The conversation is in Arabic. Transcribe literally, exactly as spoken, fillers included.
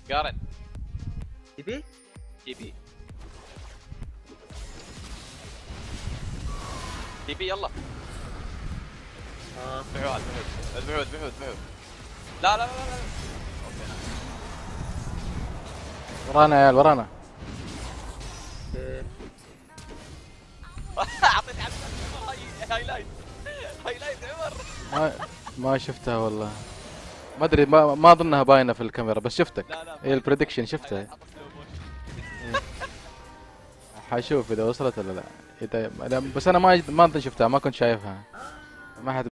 قارن. تبي؟ تبي تبي يلا. اه بعود بعود بعود بعود بعود. لا لا لا لا. اوكي نايس. ورانا يا عيال ورانا. اوكي. اعطيني عبد عمر هاي هايلايت. هايلايت عمر. ما ما شفتها والله. ما ادري ما ما اظنها باينه في الكاميرا بس شفتك. لا لا هي البريدكشن شفتها. حط سلو موشن. حشوف اذا وصلت ولا لا. إذا بس انا ما ما اظن شفتها ما كنت شايفها. ما حد